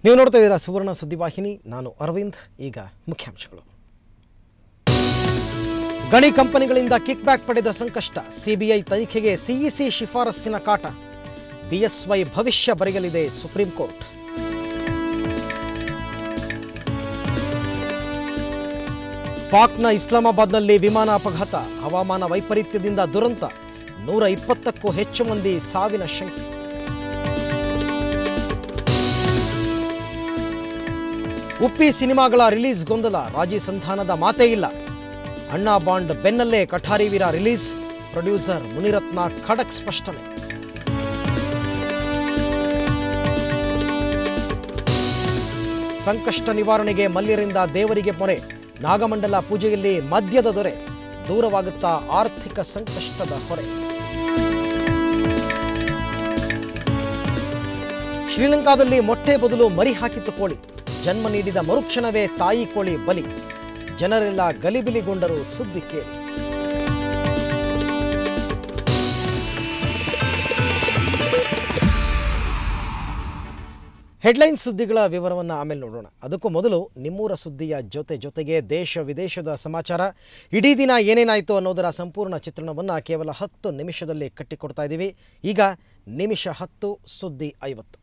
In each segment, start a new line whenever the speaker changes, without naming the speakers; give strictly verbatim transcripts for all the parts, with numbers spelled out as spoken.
ನೀವು ನೋಡ್ತಾ ಇದ್ದೀರಾ ಸುವರ್ಣ ಸುದ್ದಿವಾಹಿನಿ. ನಾನು ಅರವಿಂದ್. ಈಗ ಮುಖ್ಯಾಂಶಗಳು. ಗಣಿ ಕಂಪನಿಗಳಿಂದ ಕಿಕ್ ಬ್ಯಾಕ್ ಪಡೆದ ಸಂಕಷ್ಟ. ಸಿಬಿಐ ತನಿಖೆಗೆ ಸಿಇಸಿ ಶಿಫಾರಸ್ಸಿನ ಕಾಟ. ಬಿಎಸ್ವೈ ಭವಿಷ್ಯ ಬರೆಯಲಿದೆ ಸುಪ್ರೀಂ ಕೋರ್ಟ್. ಪಾಕ್ನ ಇಸ್ಲಾಮಾಬಾದ್ನಲ್ಲಿ ವಿಮಾನ ಅಪಘಾತ. ಹವಾಮಾನ ವೈಪರೀತ್ಯದಿಂದ ದುರಂತ. ನೂರ ಇಪ್ಪತ್ತಕ್ಕೂ ಹೆಚ್ಚು ಮಂದಿ ಸಾವಿನ ಶಂಕೆ. ಉಪ್ಪಿ ಸಿನಿಮಾಗಳ ರಿಲೀಸ್ ಗೊಂದಲ. ರಾಜಿ ಸಂಧಾನದ ಮಾತೇ ಇಲ್ಲ. ಅಣ್ಣಾ ಬಾಂಡ್ ಬೆನ್ನಲ್ಲೇ ಕಠಾರಿ ವೀರ ರಿಲೀಸ್. ಪ್ರೊಡ್ಯೂಸರ್ ಮುನಿರತ್ನ ಖಡಕ್ ಸ್ಪಷ್ಟನೆ. ಸಂಕಷ್ಟ ನಿವಾರಣೆಗೆ ಮಲ್ಯರಿಂದ ದೇವರಿಗೆ ಮೊರೆ. ನಾಗಮಂಡಲ ಪೂಜೆಯಲ್ಲಿ ಮದ್ಯದ ದೊರೆ. ದೂರವಾಗುತ್ತಾ ಆರ್ಥಿಕ ಸಂಕಷ್ಟದ ಹೊರೆ. ಶ್ರೀಲಂಕಾದಲ್ಲಿ ಮೊಟ್ಟೆ ಬದಲು ಮರಿ ಹಾಕಿತು ಕೋಳಿ. ಜನ್ಮ ನೀಡಿದ ಮರುಕ್ಷಣವೇ ತಾಯಿ ಕೋಳಿ ಬಲಿ. ಜನರೆಲ್ಲ ಗಲಿಬಿಲಿಗೊಂಡರು ಸುದ್ದಿ ಕೇಳಿ. ಹೆಡ್ಲೈನ್ ಸುದ್ದಿಗಳ ವಿವರವನ್ನು ಆಮೇಲೆ ನೋಡೋಣ. ಅದಕ್ಕೂ ಮೊದಲು ನಿಮ್ಮೂರ ಸುದ್ದಿಯ ಜೊತೆ ಜೊತೆಗೆ ದೇಶ ವಿದೇಶದ ಸಮಾಚಾರ, ಇಡೀ ದಿನ ಏನೇನಾಯಿತು ಅನ್ನೋದರ ಸಂಪೂರ್ಣ ಚಿತ್ರಣವನ್ನು ಕೇವಲ ಹತ್ತು ನಿಮಿಷದಲ್ಲಿ ಕಟ್ಟಿಕೊಡ್ತಾ ಇದ್ದೀವಿ. ಈಗ ನಿಮಿಷ ಹತ್ತು, ಸುದ್ದಿ ಐವತ್ತು.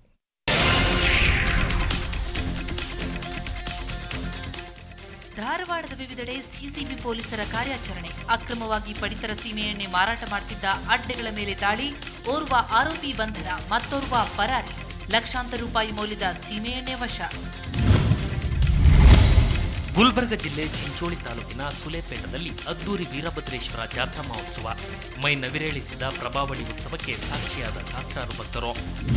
ಧಾರವಾಡದ ವಿವಿಧೆಡೆ ಸಿಸಿಬಿ ಪೊಲೀಸರ ಕಾರ್ಯಾಚರಣೆ. ಅಕ್ರಮವಾಗಿ ಪಡಿತರ ಸೀಮೆಎಣ್ಣೆ ಮಾರಾಟ ಮಾಡುತ್ತಿದ್ದ ಅಡ್ಡೆಗಳ ಮೇಲೆ ದಾಳಿ. ಓರ್ವ ಆರೋಪಿ ಬಂಧನ, ಮತ್ತೋರ್ವ ಪರಾರಿ. ಲಕ್ಷಾಂತರ ರೂಪಾಯಿ ಮೌಲ್ಯದ ಸೀಮೆಎಣ್ಣೆ ವಶ.
ಗುಲ್ಬರ್ಗ ಜಿಲ್ಲೆ ಚಿಂಚೋಳಿ ತಾಲೂಕಿನ ಸುಲೇಪೇಟದಲ್ಲಿ ಅದ್ದೂರಿ ವೀರಭದ್ರೇಶ್ವರ ಜಾತ್ರಾ ಮಹೋತ್ಸವ. ಮೈ ನವಿರೇಳಿಸಿದ ಪ್ರಭಾವಳಿ ಉತ್ಸವಕ್ಕೆ ಸಾಕ್ಷಿಯಾದ ಸಹಸ್ರಾರು ಭಕ್ತರು.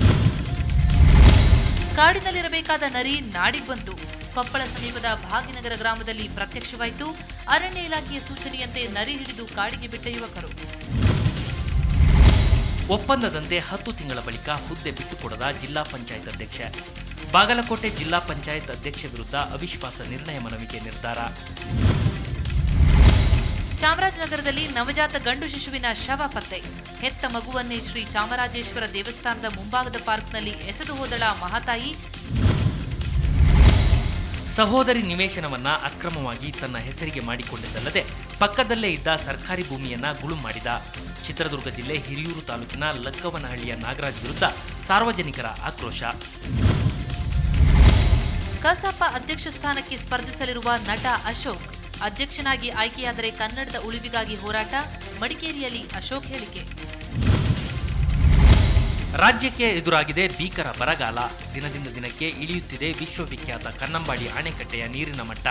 ಕಾಡಿನಲ್ಲಿರಬೇಕಾದ ನರಿ ನಾಡಿಗೆ ಬಂತು. ಕೊಪ್ಪಳ ಸಮೀಪದ ಭಾಗ್ಯನಗರ ಗ್ರಾಮದಲ್ಲಿ ಪ್ರತ್ಯಕ್ಷವಾಯಿತು. ಅರಣ್ಯ ಇಲಾಖೆಯ ಸೂಚನೆಯಂತೆ ನರಿ ಹಿಡಿದು ಕಾಡಿಗೆ ಬಿಟ್ಟ ಯುವಕರು.
ಒಪ್ಪಂದದಂತೆ ಹತ್ತು ತಿಂಗಳ ಬಳಿಕ ಹುದ್ದೆ ಬಿಟ್ಟುಕೊಡದ ಜಿಲ್ಲಾ ಪಂಚಾಯತ್ ಅಧ್ಯಕ್ಷ. ಬಾಗಲಕೋಟೆ ಜಿಲ್ಲಾ ಪಂಚಾಯತ್ ಅಧ್ಯಕ್ಷ ವಿರುದ್ಧ ಅವಿಶ್ವಾಸ ನಿರ್ಣಯ ಮನವಿಗೆ ನಿರ್ಧಾರ.
ಚಾಮರಾಜನಗರದಲ್ಲಿ ನವಜಾತ ಗಂಡು ಶಿಶುವಿನ ಶವ ಪತ್ತೆ. ಹೆತ್ತ ಮಗುವನ್ನೇ ಶ್ರೀ ಚಾಮರಾಜೇಶ್ವರ ದೇವಸ್ಥಾನದ ಮುಂಭಾಗದ ಪಾರ್ಕ್ನಲ್ಲಿ ಎಸೆದು ಹೋದಳ ಮಹಾತಾಯಿ.
ಸಹೋದರಿ ನಿವೇಶನವನ್ನ ಅಕ್ರಮವಾಗಿ ತನ್ನ ಹೆಸರಿಗೆ ಮಾಡಿಕೊಂಡಿದ್ದಲ್ಲದೆ ಪಕ್ಕದಲ್ಲೇ ಇದ್ದ ಸರ್ಕಾರಿ ಭೂಮಿಯನ್ನ ಗುಳುಂ ಮಾಡಿದ. ಚಿತ್ರದುರ್ಗ ಜಿಲ್ಲೆ ಹಿರಿಯೂರು ತಾಲೂಕಿನ ಲಕ್ಕವನಹಳ್ಳಿಯ ನಾಗರಾಜ್ ವಿರುದ್ಧ ಸಾರ್ವಜನಿಕರ ಆಕ್ರೋಶ.
ಕಸಾಪ ಅಧ್ಯಕ್ಷ ಸ್ಥಾನಕ್ಕೆ ಸ್ಪರ್ಧಿಸಲಿರುವ ನಟ ಅಶೋಕ್. ಅಧ್ಯಕ್ಷನಾಗಿ ಆಯ್ಕೆಯಾದರೆ ಕನ್ನಡದ ಉಳಿವಿಗಾಗಿ ಹೋರಾಟ. ಮಡಿಕೇರಿಯಲ್ಲಿ ಅಶೋಕ್ ಹೇಳಿಕೆ.
ರಾಜ್ಯಕ್ಕೆ ಎದುರಾಗಿದೆ ಭೀಕರ ಬರಗಾಲ. ದಿನದಿಂದ ದಿನಕ್ಕೆ ಇಳಿಯುತ್ತಿದೆ ವಿಶ್ವವಿಖ್ಯಾತ ಕನ್ನಂಬಾಡಿ ಅಣೆಕಟ್ಟೆಯ ನೀರಿನ ಮಟ್ಟ.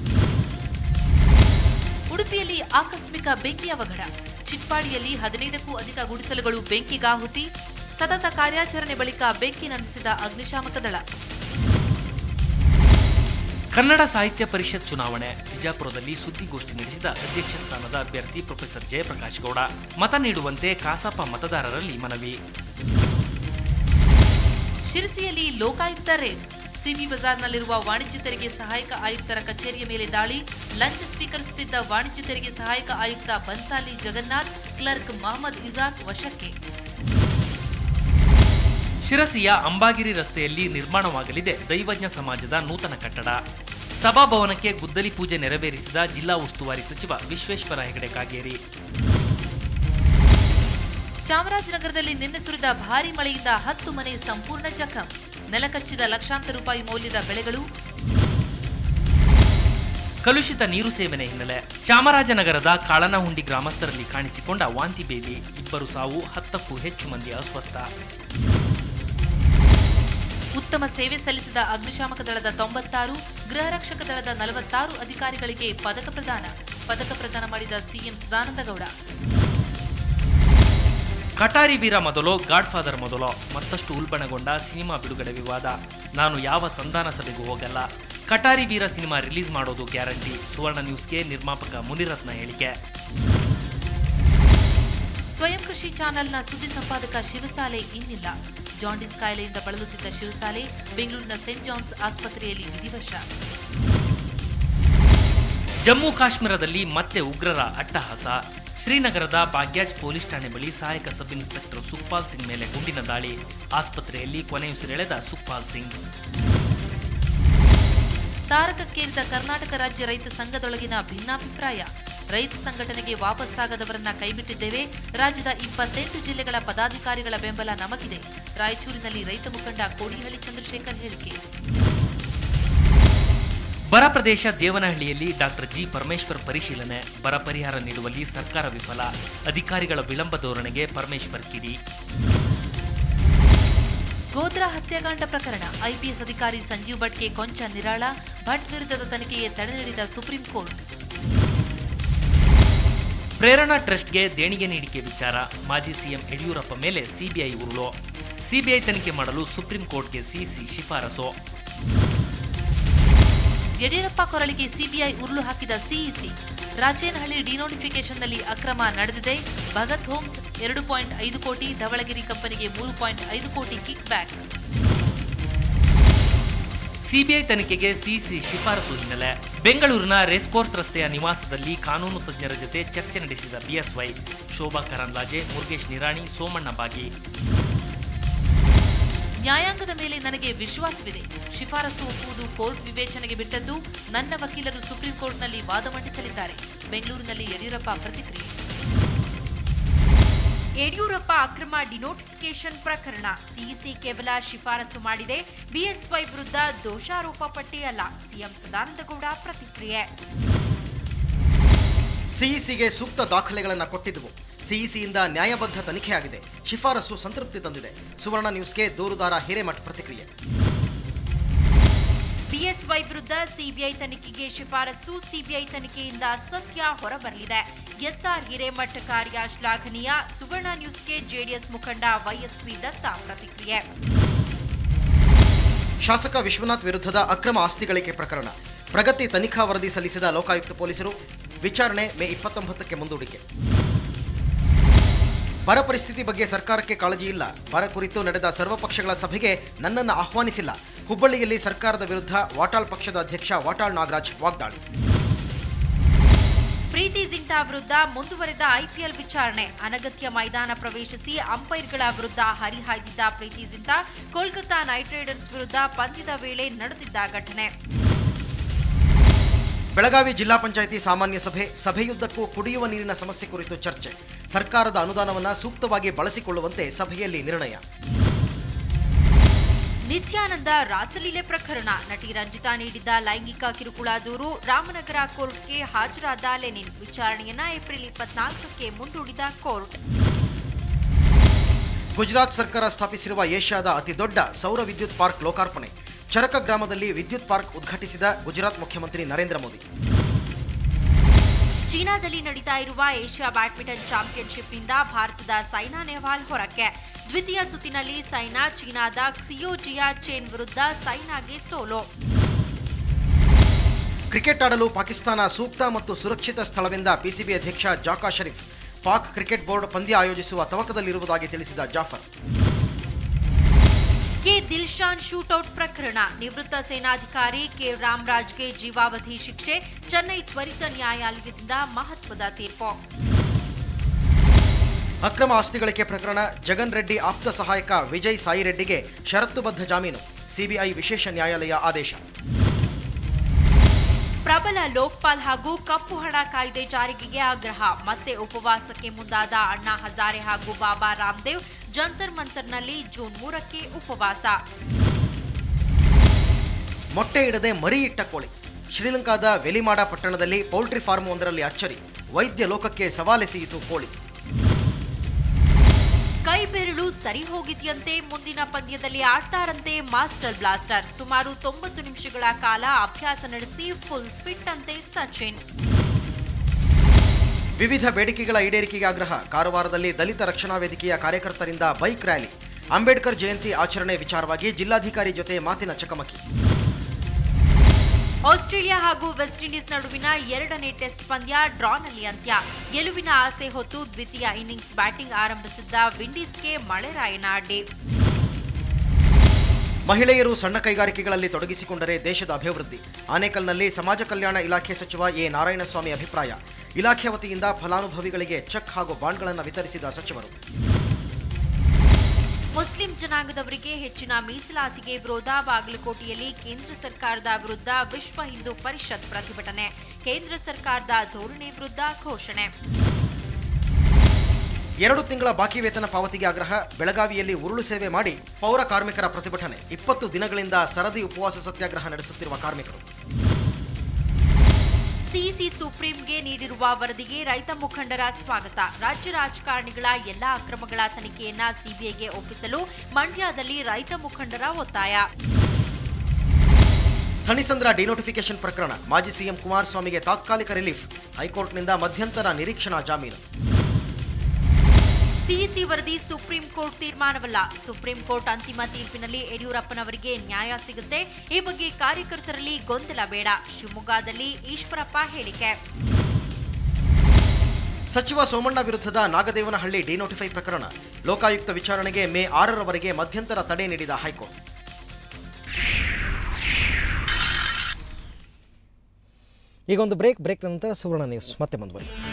ಉಡುಪಿಯಲ್ಲಿ ಆಕಸ್ಮಿಕ ಬೆಂಕಿ ಅವಘಡ. ಚಿಟ್ಪಾಡಿಯಲ್ಲಿ ಹದಿನೈದಕ್ಕೂ ಅಧಿಕ ಗುಡಿಸಲುಗಳು ಬೆಂಕಿಗಾಹುತಿ. ಸತತ ಕಾರ್ಯಾಚರಣೆ ಬಳಿಕ ಬೆಂಕಿ ನಂದಿಸಿದ ಅಗ್ನಿಶಾಮಕ ದಳ.
ಕನ್ನಡ ಸಾಹಿತ್ಯ ಪರಿಷತ್ ಚುನಾವಣೆ. ಬಿಜಾಪುರದಲ್ಲಿ ಸುದ್ದಿಗೋಷ್ಠಿ ನಡೆಸಿದ ಅಧ್ಯಕ್ಷ ಸ್ಥಾನದ ಅಭ್ಯರ್ಥಿ ಪ್ರೊಫೆಸರ್ ಜಯಪ್ರಕಾಶ್ ಗೌಡ. ಮತ ನೀಡುವಂತೆ ಕಸಾಪ ಮತದಾರರಲ್ಲಿ ಮನವಿ.
ಶಿರಸಿಯಲ್ಲಿ ಲೋಕಾಯುಕ್ತ ರೇಡ್. ಸಿಬಿ ಬಜಾರ್ನಲ್ಲಿರುವ ವಾಣಿಜ್ಯ ತೆರಿಗೆ ಸಹಾಯಕ ಆಯುಕ್ತರ ಕಚೇರಿಯ ಮೇಲೆ ದಾಳಿ. ಲಂಚ ಸ್ವೀಕರಿಸುತ್ತಿದ್ದ ವಾಣಿಜ್ಯ ತೆರಿಗೆ ಸಹಾಯಕ ಆಯುಕ್ತ ಬನ್ಸಾಲಿ ಜಗನ್ನಾಥ್, ಕ್ಲರ್ಕ್ ಮಹಮ್ಮದ್ ಇಜಾಕ್ ವಶಕ್ಕೆ.
ಶಿರಸಿಯ ಅಂಬಾಗಿರಿ ರಸ್ತೆಯಲ್ಲಿ ನಿರ್ಮಾಣವಾಗಲಿದೆ ದೈವಜ್ಞ ಸಮಾಜದ ನೂತನ ಕಟ್ಟಡ. ಸಭಾಭವನಕ್ಕೆ ಗುದ್ದಲಿ ಪೂಜೆ ನೆರವೇರಿಸಿದ ಜಿಲ್ಲಾ ಉಸ್ತುವಾರಿ ಸಚಿವ ವಿಶ್ವೇಶ್ವರ ಹೆಗಡೆ ಕಾಗೇರಿ.
ಚಾಮರಾಜನಗರದಲ್ಲಿ ನಿನ್ನೆ ಸುರಿದ ಭಾರೀ ಮಳೆಯಿಂದ ಹತ್ತು ಮನೆ ಸಂಪೂರ್ಣ ಜಖಂ. ನೆಲಕಚ್ಚಿದ ಲಕ್ಷಾಂತರ ರೂಪಾಯಿ ಮೌಲ್ಯದ ಬೆಳೆಗಳು.
ಕಲುಷಿತ ನೀರು ಸೇವನೆ ಹಿನ್ನೆಲೆ ಚಾಮರಾಜನಗರದ ಕಾಳನಹುಂಡಿ ಗ್ರಾಮಸ್ಥರಲ್ಲಿ ಕಾಣಿಸಿಕೊಂಡ ವಾಂತಿ ಬೇದಿ. ಇಬ್ಬರು ಸಾವು, ಹತ್ತಕ್ಕೂ ಹೆಚ್ಚು ಮಂದಿ ಅಸ್ವಸ್ಥ.
ಉತ್ತಮ ಸೇವೆ ಸಲ್ಲಿಸಿದ ಅಗ್ನಿಶಾಮಕ ದಳದ ತೊಂಬತ್ತಾರು, ಗೃಹ ರಕ್ಷಕ ದಳದ ನಲವತ್ತಾರು ಅಧಿಕಾರಿಗಳಿಗೆ ಪದಕ ಪ್ರದಾನ. ಪದಕ ಪ್ರದಾನ ಮಾಡಿದ ಸಿಎಂ ಸದಾನಂದಗೌಡ.
ಕಟಾರಿ ವೀರ ಮೊದಲೋ ಗಾಡ್ ಫಾದರ್ ಮೊದಲೋ, ಮತ್ತಷ್ಟು ಉಲ್ಬಣಗೊಂಡ ಸಿನಿಮಾ ಬಿಡುಗಡೆ ವಿವಾದ. ನಾನು ಯಾವ ಸಂಧಾನ ಸಭೆಗೂ ಹೋಗಲ್ಲ. ಕಟಾರಿ ವೀರ ಸಿನಿಮಾ ರಿಲೀಸ್ ಮಾಡೋದು ಗ್ಯಾರಂಟಿ. ಸುವರ್ಣ ನ್ಯೂಸ್ಗೆ ನಿರ್ಮಾಪಕ ಮುನಿರತ್ನ ಹೇಳಿಕೆ.
ಸ್ವಯಂ ಕೃಷಿ ಚಾನೆಲ್ನ ಸುದ್ದಿ ಸಂಪಾದಕ ಶಿವಸಾಲೆ ಇನ್ನಿಲ್ಲ. ಜಾಂಡಿಸ್ ಕಾಯಿಲೆಯಿಂದ ಬಳಲುತ್ತಿದ್ದ ಶಿವಸಾಲೆ ಬೆಂಗಳೂರಿನ ಸೇಂಟ್ ಜಾನ್ಸ್ ಆಸ್ಪತ್ರೆಯಲ್ಲಿ ವಿಧಿವಶ.
ಜಮ್ಮು ಕಾಶ್ಮೀರದಲ್ಲಿ ಮತ್ತೆ ಉಗ್ರರ ಅಟ್ಟಹಾಸ. ಶ್ರೀನಗರದ ಬಾಗ್ಯಾಜ್ ಪೊಲೀಸ್ ಠಾಣೆ ಬಳಿ ಸಹಾಯಕ ಸಬ್ ಇನ್ಸ್ಪೆಕ್ಟರ್ ಸುಖಪಾಲ್ ಸಿಂಗ್ ಮೇಲೆ ಗುಂಡಿನ ದಾಳಿ. ಆಸ್ಪತ್ರೆಯಲ್ಲಿ ಕೊನೆಯುಸಿರೆಳೆದ ಸುಖಪಾಲ್ ಸಿಂಗ್.
ತಾರಕಕ್ಕೇರಿದ ಕರ್ನಾಟಕ ರಾಜ್ಯ ರೈತ ಸಂಘದೊಳಗಿನ ಭಿನ್ನಾಭಿಪ್ರಾಯ. ರೈತ ಸಂಘಟನೆಗೆ ವಾಪಸ್ಸಾಗದವರನ್ನ ಕೈಬಿಟ್ಟಿದ್ದೇವೆ. ರಾಜ್ಯದ ಇಪ್ಪತ್ತೆಂಟು ಜಿಲ್ಲೆಗಳ ಪದಾಧಿಕಾರಿಗಳ ಬೆಂಬಲ ನಮಗಿದೆ. ರಾಯಚೂರಿನಲ್ಲಿ ರೈತ ಮುಖಂಡ ಕೋಡಿಹಳ್ಳಿ ಚಂದ್ರಶೇಖರ್ ಹೇಳಿಕೆ.
ಬರ ಪ್ರದೇಶ ದೇವನಹಳ್ಳಿಯಲ್ಲಿ ಡಾಕ್ಟರ್ ಜಿ ಪರಮೇಶ್ವರ್ ಪರಿಶೀಲನೆ. ಬರ ಪರಿಹಾರ ನೀಡುವಲ್ಲಿ ಸರ್ಕಾರ ವಿಫಲ. ಅಧಿಕಾರಿಗಳ ವಿಳಂಬ ಧೋರಣೆಗೆ ಪರಮೇಶ್ವರ್ ಕಿಡಿ.
ಗೋಧ್ರಾ ಹತ್ಯಾಕಾಂಡ ಪ್ರಕರಣ. ಐಪಿಎಸ್ ಅಧಿಕಾರಿ ಸಂಜೀವ್ ಭಟ್ಗೆ ಕೊಂಚ ನಿರಾಳ. ಭಟ್ ವಿರುದ್ಧದ ತನಿಖೆಗೆ ತಡೆ ನೀಡಿದ ಸುಪ್ರೀಂ ಕೋರ್ಟ್.
ಪ್ರೇರಣಾ ಟ್ರಸ್ಟ್ಗೆ ದೇಣಿಗೆ ನೀಡಿಕೆ ವಿಚಾರ. ಮಾಜಿ ಸಿಎಂ ಯಡಿಯೂರಪ್ಪ ಮೇಲೆ ಸಿಬಿಐ ಉರುಳು. ಸಿಬಿಐ ತನಿಖೆ ಮಾಡಲು ಸುಪ್ರೀಂ ಕೋರ್ಟ್ಗೆ ಸಿಸಿ ಶಿಫಾರಸು.
ಯಡಿಯೂರಪ್ಪ ಕೊರಳಿಗೆ ಸಿಬಿಐ ಉರುಳು ಹಾಕಿದ ಸಿಇಸಿ. ರಾಚೇನಹಳ್ಳಿ ಡಿನೋಟಿಫಿಕೇಷನ್ನಲ್ಲಿ ಅಕ್ರಮ ನಡೆದಿದೆ. ಭಗತ್ ಹೋಮ್ಸ್ ಎರಡು ಪಾಯಿಂಟ್ ಐದು ಕೋಟಿ, ಧವಳಗಿರಿ ಕಂಪನಿಗೆ ಮೂರು ಪಾಯಿಂಟ್ ಐದು ಕೋಟಿ ಕಿಕ್ ಬ್ಯಾಕ್.
ಸಿಬಿಐ ತನಿಖೆಗೆ ಸಿಸಿ ಶಿಫಾರಸು ಹಿನ್ನೆಲೆ. ಬೆಂಗಳೂರಿನ ರೇಸ್ಕೋರ್ಸ್ ರಸ್ತೆಯ ನಿವಾಸದಲ್ಲಿ ಕಾನೂನು ತಜ್ಞರ ಜೊತೆ ಚರ್ಚೆ ನಡೆಸಿದ ಬಿಎಸ್ವೈ. ಶೋಭಾ ಕರಂದ್ಲಾಜೆ, ಮುರುಗೇಶ್ ನಿರಾಣಿ, ಸೋಮಣ್ಣ ಬಾಗಿ.
ನ್ಯಾಯಾಂಗದ ಮೇಲೆ ನನಗೆ ವಿಶ್ವಾಸವಿದೆ. ಶಿಫಾರಸು ಒಪ್ಪುವುದು ಕೋರ್ಟ್ ವಿವೇಚನೆಗೆ ಬಿಟ್ಟದ್ದು. ನನ್ನ ವಕೀಲರು ಸುಪ್ರೀಂ ಕೋರ್ಟ್ನಲ್ಲಿ ವಾದ ಮಂಡಿಸಲಿದ್ದಾರೆ. ಬೆಂಗಳೂರಿನಲ್ಲಿ ಯಡಿಯೂರಪ್ಪ ಪ್ರತಿಕ್ರಿಯೆ.
ಯಡಿಯೂರಪ್ಪ ಅಕ್ರಮ ಡಿನೋಟಿಫಿಕೇಷನ್ ಪ್ರಕರಣ. ಸಿಇಸಿ ಕೇವಲ ಶಿಫಾರಸು ಮಾಡಿದೆ. ಬಿಎಸ್ವೈ ವಿರುದ್ಧ ದೋಷಾರೋಪ ಪಟ್ಟಿ ಅಲ್ಲ. ಸಿಎಂ ಸದಾನಂದಗೌಡ ಪ್ರತಿಕ್ರಿಯೆ.
ಸಿಇಸಿಗೆ ಸೂಕ್ತ ದಾಖಲೆಗಳನ್ನು ಕೊಟ್ಟಿದ್ದವು. ಸಿಇಸಿಯಿಂದ ನ್ಯಾಯಬದ್ಧ ತನಿಖೆಯಾಗಿದೆ. ಶಿಫಾರಸು ಸಂತೃಪ್ತಿ ತಂದಿದೆ. ಸುವರ್ಣ ನ್ಯೂಸ್ಗೆ ದೂರುದಾರ ಹಿರೇಮಠ್ ಪ್ರತಿಕ್ರಿಯೆ.
ಬಿಎಸ್ವೈ ವಿರುದ್ಧ ಸಿಬಿಐ ತನಿಖೆಗೆ ಶಿಫಾರಸು. ಸಿಬಿಐ ತನಿಖೆಯಿಂದ ಸತ್ಯ ಹೊರಬರಲಿದೆ. ಎಸ್ಆರ್ ಹಿರೇಮಠ್ ಕಾರ್ಯ ಶ್ಲಾಘನೀಯ. ಸುವರ್ಣ ನ್ಯೂಸ್ಗೆ ಜೆಡಿಎಸ್ ಮುಖಂಡ ವೈಎಸ್ವಿ ದತ್ತ ಪ್ರತಿಕ್ರಿಯೆ.
ಶಾಸಕ ವಿಶ್ವನಾಥ್ ವಿರುದ್ಧದ ಅಕ್ರಮ ಆಸ್ತಿ ಗಳಿಕೆ ಪ್ರಕರಣ. ಪ್ರಗತಿ ತನಿಖಾ ವರದಿ ಸಲ್ಲಿಸಿದ ಲೋಕಾಯುಕ್ತ ಪೊಲೀಸರು. ವಿಚಾರಣೆ ಮೇ ಇಪ್ಪತ್ತೊಂಬತ್ತಕ್ಕೆ ಮುಂದೂಡಿಕೆ. ಬರ ಪರಿಸ್ಥಿತಿ ಬಗ್ಗೆ ಸರ್ಕಾರಕ್ಕೆ ಕಾಳಜಿ ಇಲ್ಲ. ಬರ ಕುರಿತು ನಡೆದ ಸರ್ವಪಕ್ಷಗಳ ಸಭೆಗೆ ನನ್ನನ್ನು ಆಹ್ವಾನಿಸಿಲ್ಲ. ಹುಬ್ಬಳ್ಳಿಯಲ್ಲಿ ಸರ್ಕಾರದ ವಿರುದ್ಧ ವಾಟಾಳ್ ಪಕ್ಷದ ಅಧ್ಯಕ್ಷ ವಾಟಾಳ್ ನಾಗರಾಜ್ ವಾಗ್ದಾಳಿ.
ಪ್ರೀತಿ ಜಿಂಟಾ ವಿರುದ್ಧ ಮುಂದುವರೆದ ಐಪಿಎಲ್ ವಿಚಾರಣೆ. ಅನಗತ್ಯ ಮೈದಾನ ಪ್ರವೇಶಿಸಿ ಅಂಪೈರ್ಗಳ ವಿರುದ್ಧ ಹರಿಹಾಯ್ದಿದ್ದ ಪ್ರೀತಿ ಜಿಂಟಾ. ಕೋಲ್ಕತಾ ನೈಟ್ ರೈಡರ್ಸ್ ವಿರುದ್ಧ ಪಂದ್ಯದ ವೇಳೆ ನಡೆದಿದ್ದ ಘಟನೆ.
ಬೆಳಗಾವಿ ಜಿಲ್ಲಾ ಪಂಚಾಯಿತಿ ಸಾಮಾನ್ಯ ಸಭೆ. ಸಭೆಯುದ್ದಕ್ಕೂ ಕುಡಿಯುವ ನೀರಿನ ಸಮಸ್ಯೆ ಕುರಿತು ಚರ್ಚೆ. ಸರ್ಕಾರದ ಅನುದಾನವನ್ನು ಸೂಕ್ತವಾಗಿ ಬಳಸಿಕೊಳ್ಳುವಂತೆ ಸಭೆಯಲ್ಲಿ ನಿರ್ಣಯ.
ನಿತ್ಯಾನಂದ ರಾಸಲೀಲೆ ಪ್ರಕರಣ. ನಟಿ ರಂಜಿತಾ ನೀಡಿದ್ದ ಲೈಂಗಿಕ ಕಿರುಕುಳ ದೂರು. ರಾಮನಗರ ಕೋರ್ಟ್ಗೆ ಹಾಜರಾದ ಲೆನಿನ್. ವಿಚಾರಣೆಯನ್ನ ಏಪ್ರಿಲ್ ಇಪ್ಪತ್ನಾಲ್ಕಕ್ಕೆ ಮುಂದೂಡಿದ ಕೋರ್ಟ್.
ಗುಜರಾತ್ ಸರ್ಕಾರ ಸ್ಥಾಪಿಸಿರುವ ಏಷ್ಯಾದ ಅತಿದೊಡ್ಡ ಸೌರ ವಿದ್ಯುತ್ ಪಾರ್ಕ್ ಲೋಕಾರ್ಪಣೆ. ಚರಕ ಗ್ರಾಮದಲ್ಲಿ ವಿದ್ಯುತ್ ಪಾರ್ಕ್ ಉದ್ಘಾಟಿಸಿದ ಗುಜರಾತ್ ಮುಖ್ಯಮಂತ್ರಿ ನರೇಂದ್ರ ಮೋದಿ.
ಚೀನಾದಲ್ಲಿ ನಡೀತಾ ಇರುವ ಏಷ್ಯಾ ಬ್ಯಾಡ್ಮಿಂಟನ್ ಚಾಂಪಿಯನ್ಶಿಪ್ನಿಂದ ಭಾರತದ ಸೈನಾ ನೆಹ್ವಾಲ್ ಹೊರಕ್ಕೆ. ದ್ವಿತೀಯ ಸುತ್ತಿನಲ್ಲಿ ಸೈನಾ ಚೀನಾದ ಕ್ಸಿಯೋ ಜಿಯಾ ಚೆನ್ ವಿರುದ್ಧ ಸೈನಾಗೆ ಸೋಲು.
ಕ್ರಿಕೆಟ್ ಆಡಲು ಪಾಕಿಸ್ತಾನ ಸೂಕ್ತ ಮತ್ತು ಸುರಕ್ಷಿತ ಸ್ಥಳವೆಂದ ಪಿಸಿಬಿ ಅಧ್ಯಕ್ಷ ಜಾಕಾ ಶರೀಫ್. ಪಾಕ್ ಕ್ರಿಕೆಟ್ ಬೋರ್ಡ್ ಪಂದ್ಯ ಆಯೋಜಿಸುವ ತವಕದಲ್ಲಿರುವುದಾಗಿ ತಿಳಿಸಿದ ಜಾಫರ್.
ಕೆ ದಿಲ್ಶಾನ್ ಶೂಟೌಟ್ ಪ್ರಕರಣ. ನಿವೃತ್ತ ಸೇನಾಧಿಕಾರಿ ಕೆ ರಾಮರಾಜ್ಗೆ ಜೀವಾವಧಿ ಶಿಕ್ಷೆ. ಚೆನ್ನೈ ತ್ವರಿತ ನ್ಯಾಯಾಲಯದಿಂದ ಮಹತ್ವದ ತೀರ್ಪು.
ಅಕ್ರಮ ಆಸ್ತಿ ಗಳಿಕೆ ಪ್ರಕರಣ. ಜಗನ್ ರೆಡ್ಡಿ ಆಪ್ತ ಸಹಾಯಕ ವಿಜಯ್ ಸಾಯಿ ರೆಡ್ಡಿಗೆ ಷರತ್ತುಬದ್ಧ ಜಾಮೀನು. ಸಿಬಿಐ ವಿಶೇಷ ನ್ಯಾಯಾಲಯ ಆದೇಶ.
ಪ್ರಬಲ ಲೋಕ್ಪಾಲ್ ಹಾಗೂ ಕಪ್ಪು ಹಣ ಕಾಯ್ದೆ ಜಾರಿಗೆಗೆ ಆಗ್ರಹ. ಮತ್ತೆ ಉಪವಾಸಕ್ಕೆ ಮುಂದಾದ ಅಣ್ಣಾ ಹಜಾರೆ ಹಾಗೂ ಬಾಬಾ ರಾಮದೇವ್. ಜಂತರ್ ಮಂತರ್ನಲ್ಲಿ ಜೂನ್ ಮೂರಕ್ಕೆ ಉಪವಾಸ.
ಮೊಟ್ಟೆ ಇಡದೆ ಮರಿ ಇಟ್ಟ ಕೋಳಿ. ಶ್ರೀಲಂಕಾದ ವೆಲಿಮಾಡ ಪಟ್ಟಣದಲ್ಲಿ ಪೌಲ್ಟ್ರಿ ಫಾರ್ಮ್ ಒಂದರಲ್ಲಿ ಅಚ್ಚರಿ. ವೈದ್ಯ ಲೋಕಕ್ಕೆ ಸವಾಲೆಸೆಯಿತು ಕೋಳಿ.
ಕೈ ಬೆರಳು ಸರಿ ಹೋಗಿದ್ಯಂತೆ. ಮುಂದಿನ ಪಂದ್ಯದಲ್ಲಿ ಆಡ್ತಾರಂತೆ ಮಾಸ್ಟರ್ ಬ್ಲಾಸ್ಟರ್. ಸುಮಾರು ತೊಂಬತ್ತು ನಿಮಿಷಗಳ ಕಾಲ ಅಭ್ಯಾಸ ನಡೆಸಿ ಫುಲ್ ಫಿಟ್ ಅಂತೆ ಸಚಿನ್.
ವಿವಿಧ ಬೇಡಿಕೆಗಳ ಈಡೇರಿಕೆಗೆ ಆಗ್ರಹ. ಕಾರವಾರದಲ್ಲಿ ದಲಿತ ರಕ್ಷಣಾ ವೇದಿಕೆಯ ಕಾರ್ಯಕರ್ತರಿಂದ ಬೈಕ್ ರ್ಯಾಲಿ. ಅಂಬೇಡ್ಕರ್ ಜಯಂತಿ ಆಚರಣೆ ವಿಚಾರವಾಗಿ ಜಿಲ್ಲಾಧಿಕಾರಿ ಜೊತೆ ಮಾತಿನ ಚಕಮಕಿ.
ಆಸ್ಟ್ರೇಲಿಯಾ ಹಾಗೂ ವೆಸ್ಟ್ ಇಂಡೀಸ್ ನಡುವಿನ ಎರಡನೇ ಟೆಸ್ಟ್ ಪಂದ್ಯ ಡ್ರಾನಲ್ಲಿ ಅಂತ್ಯ. ಗೆಲುವಿನ ಆಸೆ ಹೊತ್ತು ದ್ವಿತೀಯ ಇನ್ನಿಂಗ್ಸ್ ಬ್ಯಾಟಿಂಗ್ ಆರಂಭಿಸಿದ್ದ ವಿಂಡೀಸ್ಗೆ ಮಳೆರಾಯನ ಅಡ್ಡಿ.
ಮಹಿಳೆಯರು ಸಣ್ಣ ಕೈಗಾರಿಕೆಗಳಲ್ಲಿ ತೊಡಗಿಸಿಕೊಂಡರೆ ದೇಶದ ಅಭಿವೃದ್ಧಿ. ಆನೇಕಲ್ನಲ್ಲಿ ಸಮಾಜ ಕಲ್ಯಾಣ ಇಲಾಖೆ ಸಚಿವ ಎ ನಾರಾಯಣಸ್ವಾಮಿ ಅಭಿಪ್ರಾಯ. ಇಲಾಖೆ ವತಿಯಿಂದ ಫಲಾನುಭವಿಗಳಿಗೆ ಚೆಕ್ ಹಾಗೂ ಬಾಂಡ್ಗಳನ್ನು ವಿತರಿಸಿದ ಸಚಿವರು.
ಮುಸ್ಲಿಂ ಜನಾಂಗದವರಿಗೆ ಹೆಚ್ಚಿನ ಮೀಸಲಾತಿಗೆ ವಿರೋಧ. ಬಾಗಲಕೋಟೆಯಲ್ಲಿ ಕೇಂದ್ರ ಸರ್ಕಾರದ ವಿರುದ್ಧ ವಿಶ್ವ ಹಿಂದೂ ಪರಿಷತ್ ಪ್ರತಿಭಟನೆ. ಕೇಂದ್ರ ಸರ್ಕಾರದ ಧೋರಣೆ ವಿರುದ್ಧ ಘೋಷಣೆ.
ಎರಡು ತಿಂಗಳ ಬಾಕಿ ವೇತನ ಪಾವತಿಗೆ ಆಗ್ರಹ. ಬೆಳಗಾವಿಯಲ್ಲಿ ಉರುಳು ಸೇವೆ ಮಾಡಿ ಪೌರ ಕಾರ್ಮಿಕರ ಪ್ರತಿಭಟನೆ. ಇಪ್ಪತ್ತು ದಿನಗಳಿಂದ ಸರದಿ ಉಪವಾಸ ಸತ್ಯಾಗ್ರಹ ನಡೆಸುತ್ತಿರುವ ಕಾರ್ಮಿಕರು.
ಸಿಇಸಿ ಸುಪ್ರೀಂಗೆ ನೀಡಿರುವ ವರದಿಗೆ ರೈತ ಮುಖಂಡರ ಸ್ವಾಗತ. ರಾಜ್ಯ ರಾಜಕಾರಣಿಗಳ ಎಲ್ಲಾ ಅಕ್ರಮಗಳ ತನಿಖೆಯನ್ನ ಸಿಬಿಐಗೆ ಒಪ್ಪಿಸಲು ಮಂಡ್ಯದಲ್ಲಿ ರೈತ ಮುಖಂಡರ ಒತ್ತಾಯ.
ಥಣಿಸಂದ್ರ ಡಿನೋಟಿಫಿಕೇಶನ್ ಪ್ರಕರಣ. ಮಾಜಿ ಸಿಎಂ ಕುಮಾರಸ್ವಾಮಿಗೆ ತಾತ್ಕಾಲಿಕ ರಿಲೀಫ್. ಹೈಕೋರ್ಟ್ನಿಂದ ಮಧ್ಯಂತರ ನಿರೀಕ್ಷಣಾ ಜಾಮೀನು.
ಸಿಇಸಿ ವರದಿ ಸುಪ್ರೀಂ ಕೋರ್ಟ್ ತೀರ್ಮಾನವಲ್ಲ. ಸುಪ್ರೀಂ ಕೋರ್ಟ್ ಅಂತಿಮ ತೀರ್ಪಿನಲ್ಲಿ ಯಡಿಯೂರಪ್ಪನವರಿಗೆ ನ್ಯಾಯ ಸಿಗುತ್ತೆ. ಈ ಬಗ್ಗೆ ಕಾರ್ಯಕರ್ತರಲ್ಲಿ ಗೊಂದಲ ಬೇಡ. ಶಿವಮೊಗ್ಗದಲ್ಲಿ ಈಶ್ವರಪ್ಪ ಹೇಳಿಕೆ.
ಸಚಿವ ಸೋಮಣ್ಣ ವಿರುದ್ಧದ ನಾಗದೇವನಹಳ್ಳಿ ಡಿನೋಟಿಫೈ ಪ್ರಕರಣ. ಲೋಕಾಯುಕ್ತ ವಿಚಾರಣೆಗೆ ಮೇ ಆರರವರೆಗೆ ಮಧ್ಯಂತರ ತಡೆ ನೀಡಿದ ಹೈಕೋರ್ಟ್. ಈಗ ಒಂದು ಬ್ರೇಕ್ ಬ್ರೇಕ್ ನಂತರ ಸುವರ್ಣ ನ್ಯೂಸ್ ಮತ್ತೆ ಮುಂದುವರಿ.